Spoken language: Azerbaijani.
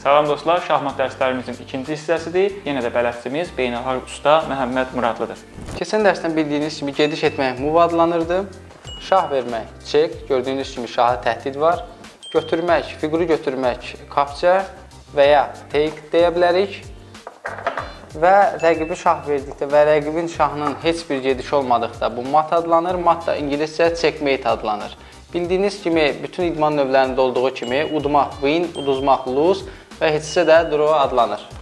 Salam dostlar, şahmat dərslərimizin ikinci hissəsidir. Yenə də bələdçimiz beynəlxalq usta Məhəmməd Muradlıdır. Keçən dərsdən bildiyiniz kimi gediş etmək move adlanırdı. Şah vermək çek, gördüyünüz kimi şaha təhdid var. Götürmək, fiquru götürmək capture və ya take deyə bilərik. Və rəqibi şah verdikdə və rəqibin şahının heç bir gedişi olmadıqda bu mat adlanır. Mat da ingiliscə checkmate adlanır. Bildiyiniz kimi bütün idman növlərində olduğu kimi udmaq win, uduzmaq lose və heçsə də draw adlanır.